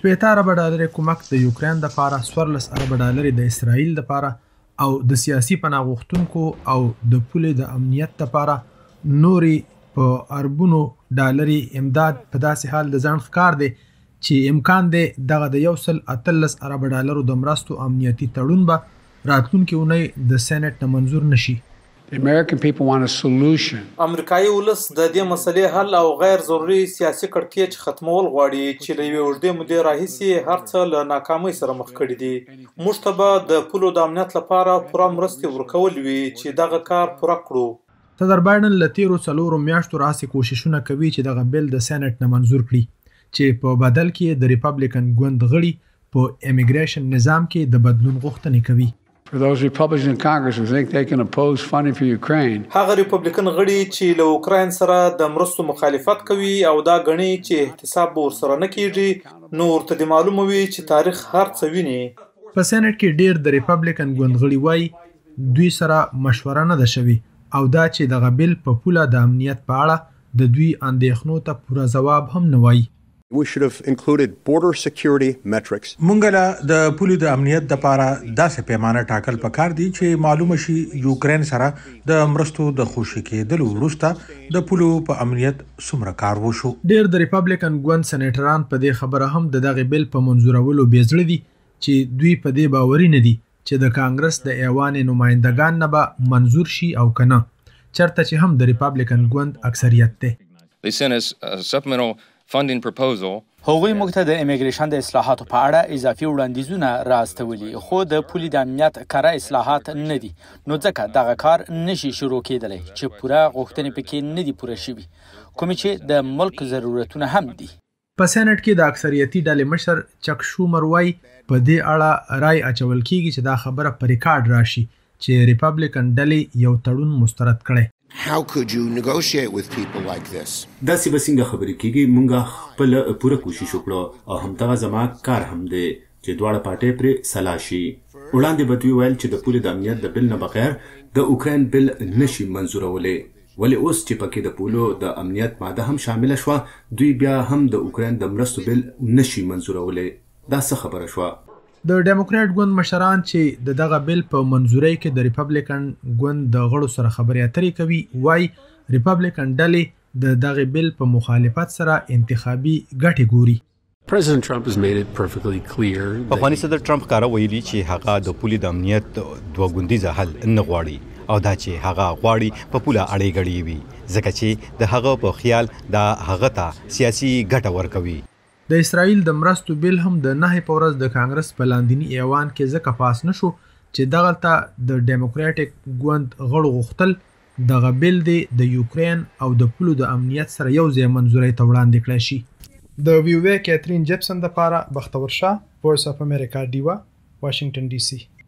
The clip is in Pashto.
شپېته اربه ډالري کومک د یوکرېن دپاره 14 اربه ډالري د اسرایل دپاره او د سیاسي پناه غوښتونکو او د پولې د امنیت دپاره نورې په اربونو ډالري امداد په داسې حال د ځان ښکار دی چې امکان دی دغه د 118 اربه ډالرو د مرستو امنیتي تړون به راتلونکې اونۍ د سېنټ نه منظور نشي. The American people want a solution. امریکایي ولس د دې مسلې حل او غیر ضروري سیاسي کړکېچ ختمول غواړي چې له یوې اوږدې مودې راهیسې هر څه له ناکامۍ سره مخ کړي دي. موږ ته به د پولو د امنیت لپاره پوره مرستې ورکول وي چې دغه کار پوره کړو. صدر بایډن له تیرو 4 میاشتو راهیسې کوششونه کوي چې دغه بیل د سېنټ نه منظور کړي چې په بدل کې د ریپبلکن ګوند غړي په امیګریشن نظام کې د بدلون غوښتنې کوي. For those Republicans in Congress who think they can oppose funding for Ukraine. هغه ریپبلکن غړي چې له اوکراین سره د مرستو مخالفت کوي او دا غني چې احتساب به ورسره نه کیږي نو ورته د معلومه وي چې تاریخ هر څه ویني. په سېنټ کې ډیر د ریپبلکن ګوند غړي وایي دوی سره مشوره نه ده شوې او دا چې دغه بیل په پوله د امنیت په اړه د دوی اندېښنو ته پوره ځواب هم نه وایي. We should have included border security metrics. مونږ له د پولو د امنیت لپاره داسې پیمانه ټاکل پکار دي چې معلومه شي یوکرېن سره د مرستو د خوشي کېدلو وروسته د پولو په امنیت څومره کار وشو. ډیر د ریپبلکن ګوند سېنیټران په دې خبره هم د دغه بیل په منظورولو بېزړه دي چې دوی په دې باوري نه دي چې د کانګرس د ایوان نمائندگان نه به منظور شي او کنه چرته چې هم د ریپبلکن ګوند اکثریت ده. They sent us a supplemental funding proposal. هغوی موږ ته د امیګریشن د اصلاحاتو په اړه اضافي وړاندیزونه راستولي خو د پولي د امنیت کره اصلاحات نه دي نو ځکه دغه کار نشي شروع کېدلی چې پوره غوښتنې پکې نه دي پوره شوي کومې چې د ملک ضرورتونه هم دي. په سېنټ کې د اکثریتي ډلې مشر چک شومر وایي په دې اړه رای اچول کیږي چې دا خبره په ریکارډ راشي چې ریپبلکن ډلې یو تړون مسترد کړي. How could you negotiate with people like this? دا سی بسنګ خبرې کیږي مونږه خپل پوره کوشش وکړو او همدغه زما کار هم دی چې دواړه پارټۍ پرې سلا شي. وړاندې به دوی ویل چې د پولې د امنیت د بل نه بغیر د اوکراین بل نشي منظورولی ولې اوس چې پکې د پولو د امنیت ماده هم شامله شوه دوی بیا هم د اوکراین د مرستو بل نشي منظورولی. دا څه خبره شوه؟ د ډیموکرات ګوند مشران چې دغه بیل په منظورۍ کې د ریپبلکن ګوند د غړو سره خبرې اترې کوي وایي ریپبلکن ډلې دغه بیل په مخالفت سره انتخابي ګټې ګوري. President Trump has made it perfectly clear. پخوانی صدر ټرمپ کار ویلي چې هغه د پولي د امنیت دوه ګوندیزه حل نه غواړي او دا چې هغه غواړي په پوله اړې غړي وي ځکه چې د هغه په خیال دا هغه ته سیاسي ګټه ورکوي. د اسرایل د مرستو بیل هم د 9 په ورځ د کانګرس په لاندینی ایوان کې ځکه پاس نشو چې دغلته د ډیموکراټک ګوند غړو غوښتل دغه بیل د یوکرېن او د پولو د امنیت سره یو ځای منظورۍ ته وړاندې کړی شي. د ویوې کېترين جپسن د پاره بختورشاه، وایس اف امریکا ډیوا، واشنگټن ډي سي.